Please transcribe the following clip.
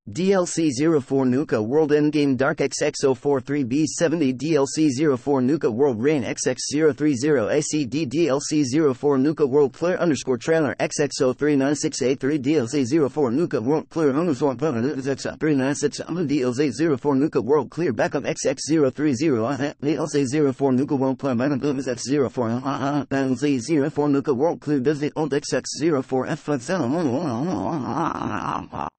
DLC 04 Nuka World Endgame Dark XX043B70 DLC 04 Nuka World Rain XX030 ACD DLC 04 Nuka World Clear _ Trailer XX03968 DLC 04 Nuka World Clear _ X396 DLC 04 Nuka World Clear Backup XX030 DLC 04 Nuka World Clear Backup X04 DLC 04 Nuka World Clear Visit Old XX04 F